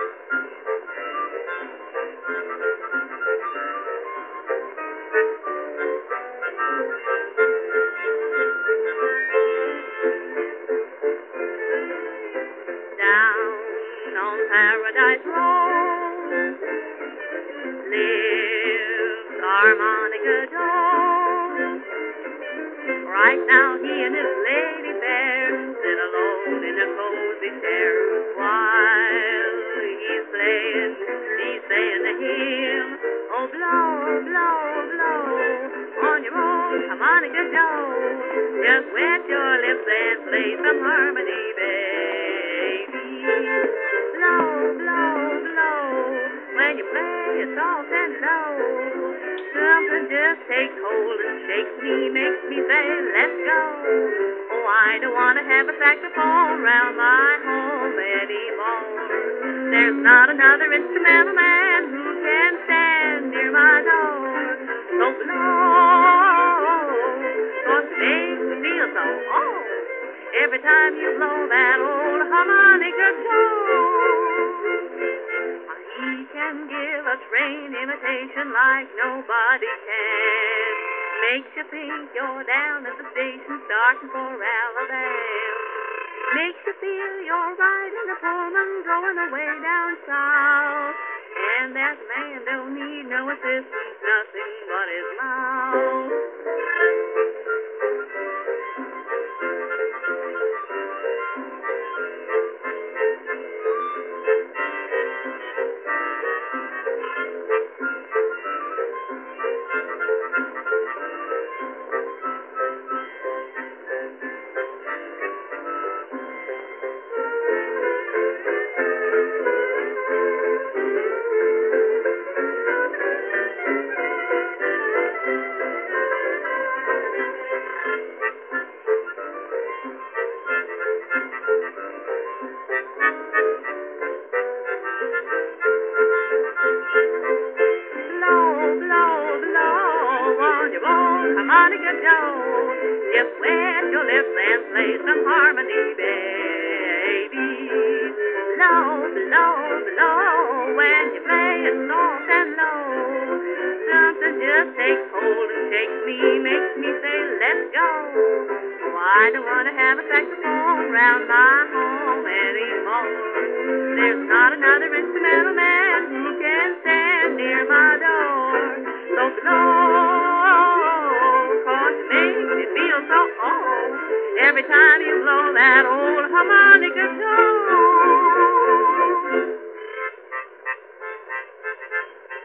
On Paradise Road lives harmonica Joe. Right now he and his lady fair sit alone in a cozy chair. While he's playing, she's saying to him, oh, blow, blow, blow on your old harmonica Joe. Just wet your lips and play some harmony, baby. Blow, blow, blow, when you play it soft and low. Something just takes hold and shakes me, makes me say, let's go. Oh, I don't want to have a saxophone round my home anymore. There's not another instrumental man who can stand near my door. So blow, 'cause it makes me feel so old every time you blow that old harmonica Joe. He can give a train imitation like nobody can. Makes you think you're down at the station starting for Alabama. Makes you feel you're riding a Pullman going away down south. And that man don't need no assistance, nothing but his mouth. Harmonica Joe, just wet your lips and play some harmony, baby. Blow, blow, blow, when you play it soft and low. Something just takes hold and shakes me, makes me say, let's go. Oh, I don't want to have a saxophone round my home anymore. There's not another instrumental man who can stand near my door. So blow, so old every time you blow that old harmonica Joe.